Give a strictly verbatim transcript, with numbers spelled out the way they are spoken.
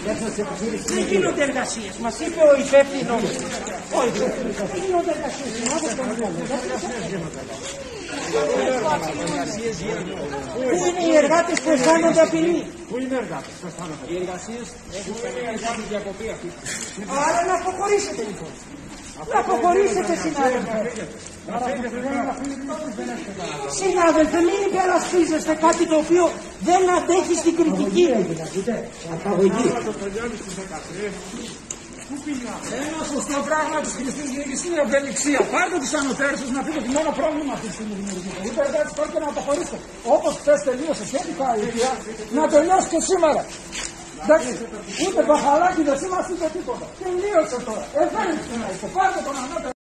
Δεν γίνονται εργασίες. Μας είπε ο υπεύθυνος. Ο υπεύθυνος. Δεν γίνονται εργασίες. Πού είναι οι εργάτες που αισθάνονται απειλή? Πού είναι οι εργάτες που αισθάνονται? Οι εργασίες έχουν κάνει διακοπή αυτή. Άρα να αποχωρήσετε λοιπόν. Να αποχωρήσετε, συνάδελφε. Συνάδελφε, μην υπερασπίζεστε κάτι το οποίο δεν αντέχει στην κριτική. Ένα σωστό πράγμα της χρηστής διοίκησης είναι η ευελιξία. Πάρτε τους ανωτέρους σας να πείτε ότι μόνο πρόβλημα αυτή τη στιγμή δημιουργείται. Είπε εργάτες, πάρτε να αποχωρήσετε. Όπως χθες τελείωσε σχετικά η αιτία, να τελειώσει και σήμερα. Εντάξει, ούτε μπαχαλάκι δεν είμαστε ούτε τίποτα. Τελείωσε τώρα. Ευέλιξη να είστε. Πάρτε τον ανώτερο.